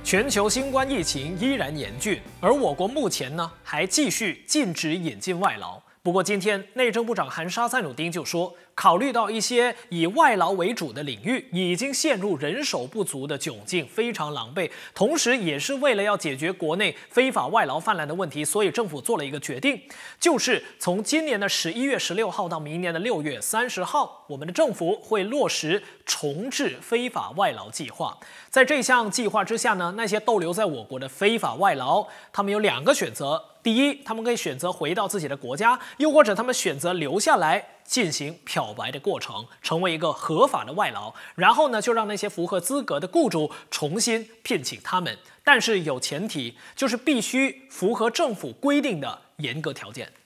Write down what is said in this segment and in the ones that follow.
全球新冠疫情依然严峻，而我国目前呢还继续禁止引进外劳。不过，今天内政部长韩沙赞努丁就说，考虑到一些以外劳为主的领域已经陷入人手不足的窘境，非常狼狈。同时，也是为了要解决国内非法外劳泛滥的问题，所以政府做了一个决定，就是从今年的11月16号到明年的6月30号，我们的政府会落实重置非法外劳计划。在这项计划之下呢，那些逗留在我国的非法外劳，他们有2个选择。第一，他们可以选择回到自己的国家，又或者他们选择留下来进行漂白的过程，成为一个合法的外劳。然后呢，就让那些符合资格的雇主重新聘请他们。但是有前提，就是必须符合政府规定的严格条件。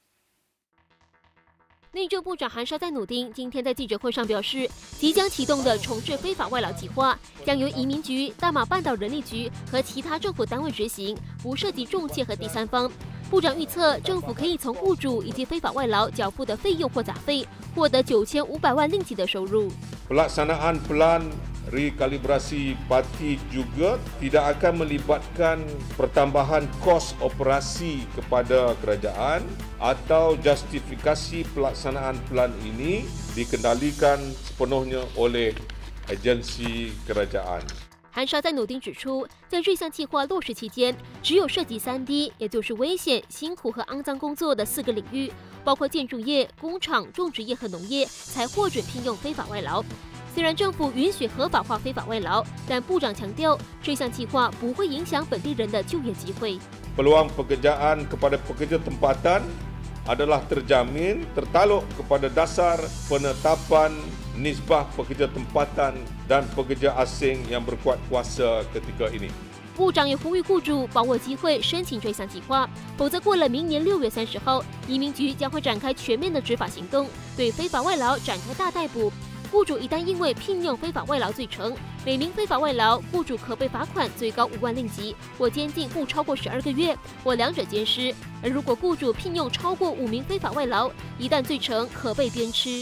内政部长韩沙赞努丁今天在记者会上表示，即将启动的重置非法外劳计划将由移民局、大马半岛人力局和其他政府单位执行，不涉及中介和第三方。部长预测，政府可以从雇主以及非法外劳缴付的费用或杂费，获得9500万令吉的收入。 Pelaksanaan plan rekalibrasi parti juga tidak akan melibatkan pertambahan kos operasi kepada kerajaan atau justifikasi pelaksanaan plan ini dikendalikan sepenuhnya oleh agensi kerajaan。 韩沙赞努丁指出，在这项计划落实期间，只有涉及3D， 也就是危险、辛苦和肮脏工作的4个领域，包括建筑业、工厂、种植业和农业，才获准聘用非法外劳。虽然政府允许合法化非法外劳，但部长强调，这项计划不会影响本地人的就业机会。 Peluang pekerjaan kepada pekerja tempatan adalah terjamin tertakluk kepada dasar penetapan nisbah pekerja tempatan dan pekerja asing yang berkuat kuasa ketika ini。 部长也呼吁雇主把握机会申请这项计划，否则过了明年6月30号，移民局将会展开全面的执法行动，对非法外劳展开大逮捕。雇主一旦因为聘用非法外劳罪成，每名非法外劳雇主可被罚款最高5万令吉，或监禁不超过12个月，或2者兼施。而如果雇主聘用超过5名非法外劳，一旦罪成，可被鞭笞。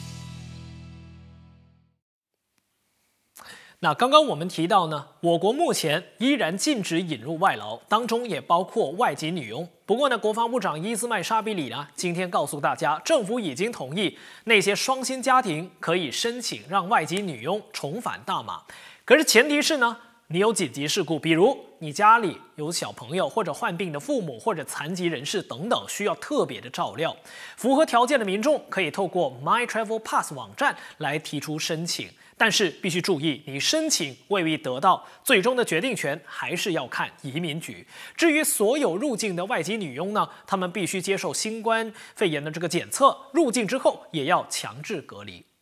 那刚刚我们提到呢，我国目前依然禁止引入外劳，当中也包括外籍女佣。不过呢，国防部长伊斯麦沙比里呢，今天告诉大家，政府已经同意那些双薪家庭可以申请让外籍女佣重返大马。可是前提是呢，你有紧急事故，比如你家里有小朋友，或者患病的父母，或者残疾人士等等，需要特别的照料。符合条件的民众可以透过 My Travel Pass 网站来提出申请。但是必须注意，你申请未必得到，最终的决定权还是要看移民局。至于所有入境的外籍女佣呢，她们必须接受新冠肺炎的这个检测，入境之后也要强制隔离。